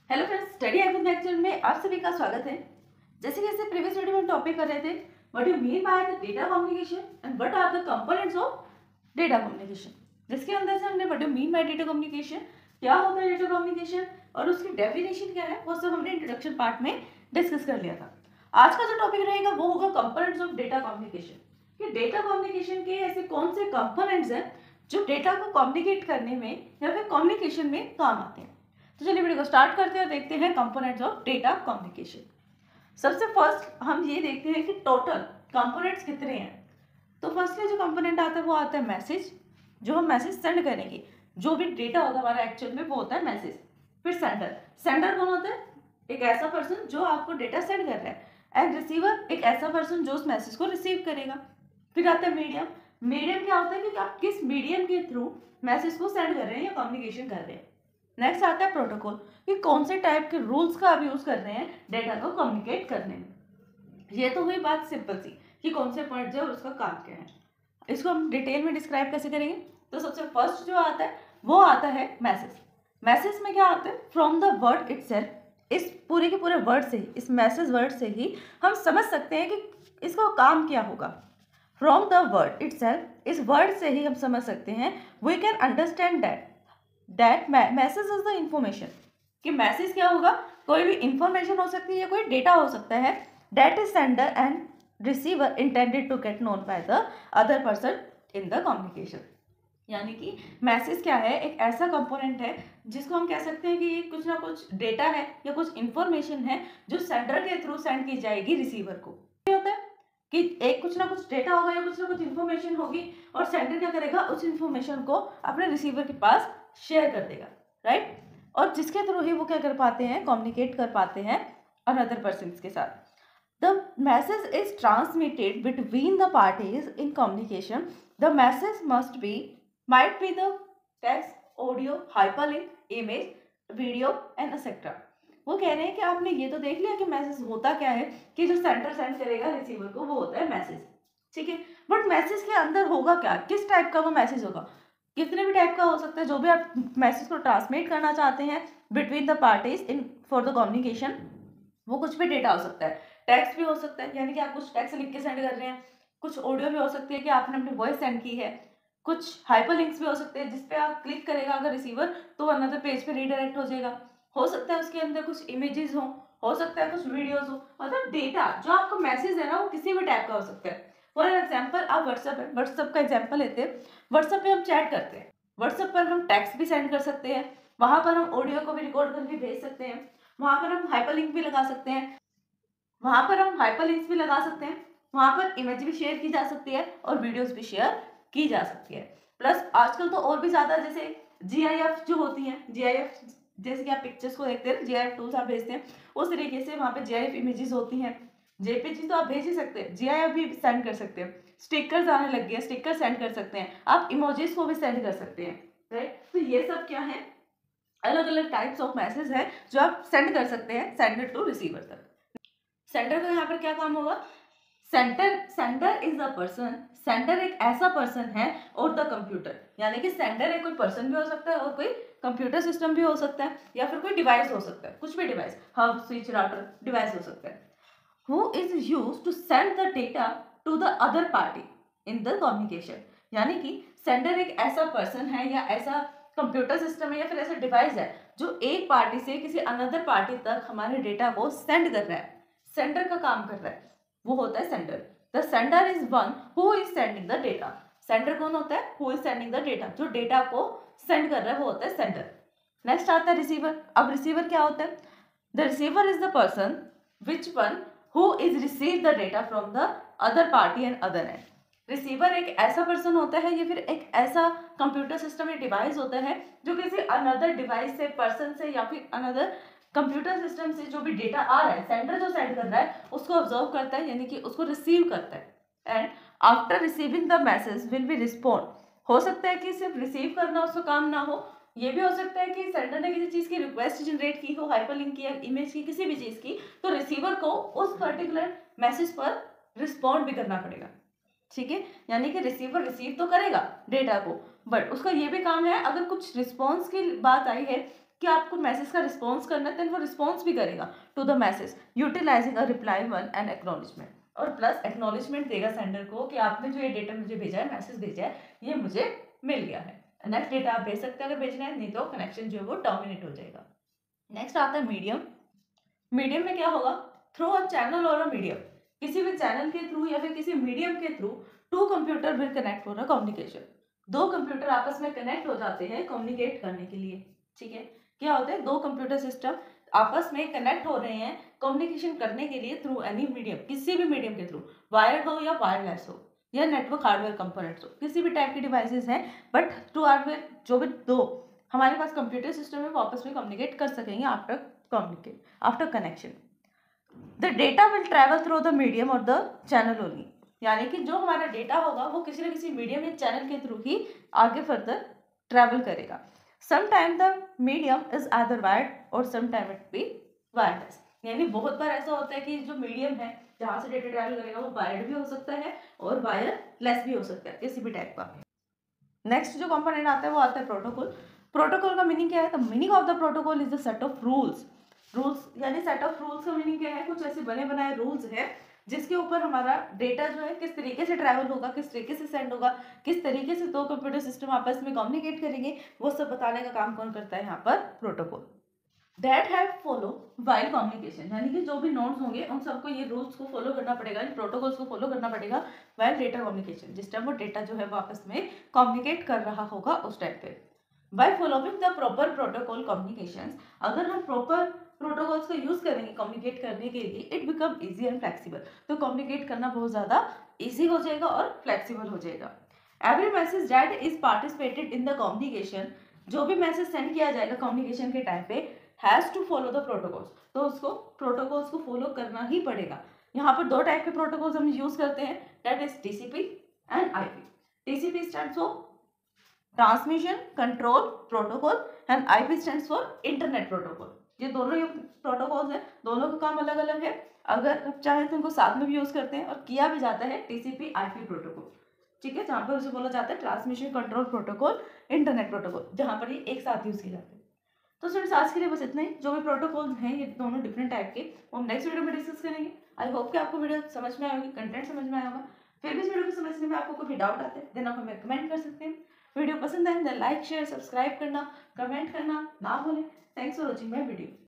Hello friends, study icon lecture में आप सभी का स्वागत है। जैसे कि प्रीवियस वीडियो में टॉपिक कर रहे थे, what you mean by the data communication and what are the components of data communication. जिसके अंदर से हमने what you mean by data communication, क्या होता है डेटा कम्युनिकेशन और उसकी डेफिनेशन क्या है, वो सब हमने इंट्रोडक्शन पार्ट में डिस्कस कर लिया था। आज का जो टॉपिक रहेगा वो होगा कंपोनेंट्स ऑफ डेटा कम्युनिकेशन। कि डेटा कम्युनिकेशन के ऐसे कौन से कंपोनेंट्स हैं जो डेटा को कम्युनिकेट करने में या फिर कम्युनिकेशन में काम आते हैं। तो चलिए वीडियो को स्टार्ट करते हैं और देखते हैं कंपोनेंट्स ऑफ डेटा कम्युनिकेशन। सबसे फर्स्ट हम ये देखते हैं कि टोटल कंपोनेंट्स कितने हैं। तो फर्स्टली जो कंपोनेंट आता है वो आता है मैसेज, जो हम मैसेज सेंड करेंगे, जो भी डेटा होगा हमारा एक्चुअल में वो होता है मैसेज। फिर सेंडर, सेंडर कौन होता है? एक ऐसा पर्सन जो आपको डेटा सेंड कर रहा है। एंड रिसीवर, एक ऐसा पर्सन जो उस मैसेज को रिसीव करेगा। फिर आता है मीडियम, मीडियम क्या होता है कि आप किस मीडियम के थ्रू मैसेज को सेंड कर रहे हैं या कम्युनिकेशन कर रहे हैं। नेक्स्ट आता है प्रोटोकॉल, कि कौन से टाइप के रूल्स का आप यूज कर रहे हैं डेटा को कम्युनिकेट करने में। ये तो हुई बात सिंपल सी कि कौन से पॉइंट और उसका काम क्या है। इसको हम डिटेल में डिस्क्राइब कैसे करेंगे। तो सबसे फर्स्ट जो आता है वो आता है मैसेज। मैसेज में क्या आता है? फ्रॉम द वर्ड इटसेल्फ, इस पूरे के पूरे वर्ड से ही, इस मैसेज वर्ड से ही हम समझ सकते हैं कि इसका काम क्या होगा। फ्रॉम द वर्ड इटसेल्फ, इस वर्ड से ही हम समझ सकते हैं, we can understand that message is the information. कि मैसेज क्या होगा? कोई भी इंफॉर्मेशन हो सकती है, कोई डेटा हो सकता है, that is sender and receiver intended to get known by the other person in the communication. यानी कि मैसेज क्या है? एक ऐसा कंपोनेंट है जिसको हम कह सकते हैं कि ये कुछ ना कुछ डेटा है या कुछ इंफॉर्मेशन है जो सेंडर के थ्रू सेंड की जाएगी रिसीवर को। क्या होता है कि एक कुछ ना कुछ डेटा होगा या कुछ ना कुछ इंफॉर्मेशन होगी और सेंडर क्या करेगा? उस इंफॉर्मेशन को अपने रिसीवर के पास शेयर कर देगा, राइट। और जिसके थ्रू ही वो क्या कर पाते हैं? कम्युनिकेट कर पाते हैं अनदर पर्सन के साथ। The message is transmitted between the parties in communication. The message might be the text, audio, hyperlink, image, video and etc. वो कह रहे हैं कि आपने ये तो देख लिया कि मैसेज होता क्या है, कि जो सेंडर सेंड करेगा रिसीवर को वो होता है मैसेज, ठीक है। बट मैसेज के अंदर होगा क्या? किस टाइप का वो मैसेज होगा? कितने भी टाइप का हो सकता है। जो भी आप मैसेज को ट्रांसमिट करना चाहते हैं between the parties in for the communication, वो कुछ भी डेटा हो सकता है। टेक्स्ट भी हो सकता है, यानी कि आप कुछ टेक्स्ट लिख के सेंड कर रहे हैं। कुछ ऑडियो भी हो सकती है कि आपने अपनी वॉइस सेंड की है। कुछ हाइपरलिंक्स भी हो सकते हैं जिसपे आप क्लिक करेगा अगर रिसीवर तो अनदर पेज पे रीडायरेक्ट हो जाएगा। हो सकता है उसके अंदर कुछ इमेजेस हो सकता है कुछ वीडियोस हो। मतलब डेटा जो आपका मैसेज है ना, वो किसी भी टाइप का हो सकता है। फॉर एग्जाम्पल आप व्हाट्सएप है, व्हाट्सएप का एग्जाम्पल लेते हैं। व्हाट्सएप पे हम चैट करते हैं, व्हाट्सएप पर हम टेक्स्ट भी सेंड कर सकते हैं, वहां पर हम ऑडियो को भी रिकॉर्ड करके भेज सकते हैं, वहां पर हम हाइपरलिंक भी लगा सकते हैं, वहां पर हम हाइपरलिंक्स भी लगा सकते हैं, वहां पर इमेज भी शेयर की जा सकती है और वीडियोस भी शेयर की जा सकती है। प्लस आजकल तो और भी ज्यादा, जैसे GIF जो होती है, GIF जैसे कि आप पिक्चर्स को देखते हैं, GIF टूल्स आप भेजते हैं, उस तरीके से वहां पे GIF इमेजेस होती हैं। JPG तो आप भेज ही सकते हैं, GIF भी सेंड कर सकते हैं। स्टिकर्स आने लग गए, स्टिकर सेंड कर सकते हैं, आप इमोजीज को भी सेंड कर सकते हैं, राइट। तो ये सब क्या है? अलग अलग टाइप्स ऑफ मैसेज है जो आप सेंड कर सकते हैं सेंडर टू रिसीवर तक। सेंडर का यहाँ पर क्या काम होगा? Sender is a person, sender एक ऐसा पर्सन है और द कंप्यूटर, यानी कि सेंडर एक कोई पर्सन भी हो सकता है और कोई कंप्यूटर सिस्टम भी हो सकता है या फिर कोई डिवाइस हो सकता है, कुछ भी device, hub, switch, router device हो सकता है। Who is use to send the data to the other party in the communication. यानी कि सेंडर एक ऐसा पर्सन है या ऐसा कंप्यूटर सिस्टम है या फिर ऐसा डिवाइस है जो एक पार्टी से किसी अनदर पार्टी तक हमारे डेटा को सेंड कर रहा है, सेंडर का काम कर रहा है, वो होता है sender. The sender is one who is sending the data. Sender कौन होता है? Who is sending the data, जो डेटा को सेंड कर रहा है वो होता है सेंडर। नेक्स्ट आता है रिसीवर। अब रिसीवर क्या होता है? The receiver is the person which one who is receive the data from the other party and other end. Receiver एक ऐसा पर्सन होता है या फिर एक ऐसा कंप्यूटर सिस्टम या डिवाइस होता है जो किसी अनदर डिवाइस से, पर्सन से या फिर अनदर कंप्यूटर सिस्टम से जो भी डेटा आ रहा है, सेंडर जो सेंड कर रहा है उसको ऑब्जर्व करता है, यानी कि उसको रिसीव करता है। And after receiving the message will be respond. हो सकता है कि सिर्फ रिसीव करना उसका काम ना हो, ये भी हो सकता है कि सेंडर ने किसी चीज की रिक्वेस्ट जनरेट की हो, हाइपरलिंक की या इमेज की, किसी भी चीज की, तो रिसीवर को उस पर्टिकुलर मैसेज पर रिस्पॉन्ड भी करना पड़ेगा, ठीक है। यानी कि रिसीवर रिसीव तो करेगा डेटा को, बट उसका ये भी काम है, अगर कुछ रिस्पॉन्स की बात आई है कि आपको मैसेज का रिस्पॉन्स करना है, देन वो रिस्पॉन्स भी करेगा to the message utilizing a reply one and acknowledgement, और प्लस एक्नॉलेजमेंट देगा सेंडर को कि आपने जो ये डेटा मुझे भेजा है, मैसेज भेजा है, ये मुझे मिल गया है। नेक्स्ट डेटा आप भेज सकते हैं अगर भेजना है, नहीं तो कनेक्शन जो है वो टर्मिनेट हो जाएगा। नेक्स्ट आता है मीडियम। मीडियम में क्या होगा, थ्रू अ चैनल और अ मीडियम, किसी भी चैनल के थ्रू या फिर किसी मीडियम के through two computer will connect for a communication. दो कंप्यूटर आपस में कनेक्ट हो जाते हैं कम्युनिकेट करने के लिए। ठीक है, क्या होता है, दो कंप्यूटर सिस्टम आपस में कनेक्ट हो रहे हैं कम्युनिकेशन करने के लिए थ्रू एनी मीडियम, किसी भी मीडियम के थ्रू, वायर्ड हो या वायरलेस हो या नेटवर्क हार्डवेयर कंपोनेंट्स हो, किसी भी टाइप के डिवाइसेस हैं, बट थ्रू हार्डवेयर जो भी दो हमारे पास कंप्यूटर सिस्टम है वो आपस में कम्युनिकेट कर सकेंगे after connection. The data will travel through the medium और द चैनल ओनली, यानी कि जो हमारा डेटा होगा वो किसी न किसी मीडियम या चैनल के थ्रू ही आगे फर्दर ट्रैवल करेगा। Sometime the medium is either wired और समटाइम इट बी वायरलेस, यानी बहुत बार ऐसा होता है कि जो मीडियम है जहाँ से डेटा ट्रैवल करेगा वो वायर्ड भी हो सकता है और वायरलेस भी हो सकता है, किसी भी टाइप का। नेक्स्ट जो कंपोनेंट आता है वो आता है प्रोटोकॉल। प्रोटोकॉल का मीनिंग क्या है, the meaning of the protocol is the set of rules. Rules यानी सेट ऑफ रूल्स का मीनिंग क्या है, कुछ ऐसे बने बनाए रूल्स है जिसके ऊपर हमारा डेटा जो है किस तरीके से ट्रैवल होगा, किस तरीके से सेंड होगा, किस तरीके से दो कंप्यूटर सिस्टम आपस में कम्युनिकेट करेंगे, वो सब बताने का काम कौन करता है यहाँ पर, protocol. That have follow while communication, यानी कि जो भी नोड्स होंगे उन सबको ये रूल्स को फॉलो करना पड़ेगा, इन प्रोटोकॉल्स को फॉलो करना पड़ेगा वाइल डेटा कम्युनिकेशन, जिस टाइम वो डेटा जो है वो आपस में कम्युनिकेट कर रहा होगा उस टाइम पे। By following the proper protocol communication, अगर हम प्रॉपर प्रोटोकॉल्स का यूज करेंगे कम्युनिकेट करने के लिए, it become easy and flexible, तो कम्युनिकेट करना बहुत ज्यादा इजी हो जाएगा और फ्लेक्सिबल हो जाएगा। Every message that is participated in the communication, जो भी मैसेज सेंड किया जाएगा कम्युनिकेशन के टाइम पे, has to follow the protocols, तो उसको प्रोटोकॉल्स को फॉलो करना ही पड़ेगा। यहाँ पर दो टाइप के प्रोटोकॉल्स हम यूज करते हैं, that is TCP and IP. TCP stands for transmission control protocol and IP stands for internet protocol. ये दोनों ही प्रोटोकॉल्स हैं, दोनों का काम अलग अलग है, अगर आप चाहें तो इनको साथ में भी यूज करते हैं और किया भी जाता है टीसीपी आईपी प्रोटोकॉल। ठीक है, जहाँ पर उसे बोला जाता है transmission control protocol internet protocol, जहाँ पर ये एक साथ यूज किए जाते हैं। तो स्टूडेंट्स आज के लिए बस इतना ही, जो भी प्रोटोकॉल्स हैं ये दोनों डिफरेंट टाइप के वो हम नेक्स्ट वीडियो में डिस्कस करेंगे। आई होप कि आपको वीडियो समझ में आएगी, कंटेंट समझ में आया होगा। फिर भी इस वीडियो को समझने में आपको कोई डाउट आते हैं देन आप हमें कमेंट कर सकते हैं। वीडियो पसंद आए देन लाइक शेयर सब्सक्राइब करना कमेंट करना ना भूलें। Thanks for watching my video.